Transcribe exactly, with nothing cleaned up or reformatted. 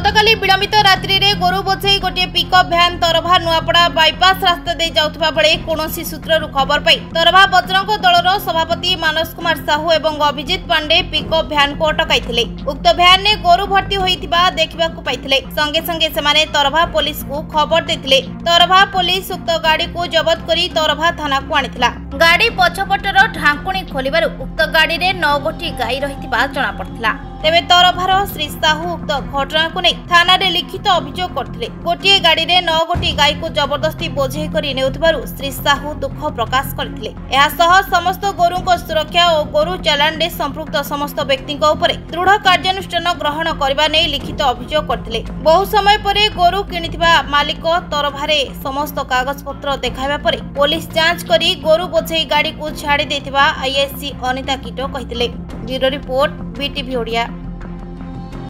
गतकाली विलंबित रात्रि रे गोरु बोझे गोटे पिकअप भ्यान तरभा नुआपड़ा बाईपास रास्ता दे जाउथबा बेले कोनोसी सूत्ररु खबर पाई तरभा बजरंग दलर सभापति मानस कुमार साहू एवं अभिजित पांडे पिकअप भ्यान को अटकाइथिले। उक्त भ्यान ने गोरु भर्ती होइतिबा देखिबाकू पाइथिले। संगे संगे सेमाने तरभा पुलिस को खबर देथिले। तरभा पुलिस उक्त गाड़ी को जबत करी तरभा थाना को आनिथिला। गाड़ी पछपटर ढांकुणी खोलिबारु उक्त गाड़ी रे नौ गोटी गाई रहितिबा जणा पड़थिला। तेबे तरभार श्री साहू उक्त घटना को नहीं थाना रे लिखित अभियोग करथिले। गोटे गाड़ी रे नौ गोटी गाई को जबरदस्ती बोझे करी नेउथबारु श्री साहू दुख प्रकाश करथिले। एहा सह समस्त गोरु को सुरक्षा और गोरु चालान रे संपृक्त समस्त व्यक्ति उपरे दृढ़ कार्यानुष्ठान ग्रहण करबा नै लिखित अभियोग करथिले। बहु समय परे गोरु किनिथिबा मालिक तरभारे समस्त कागज पत्र देखाइबा परे पुलिस जांच करी गोरु बोझे गाड़ी को छाड़ी देथिबा आईएससी अनिता कीटो कहिथिले। Bureau report BTV Odia.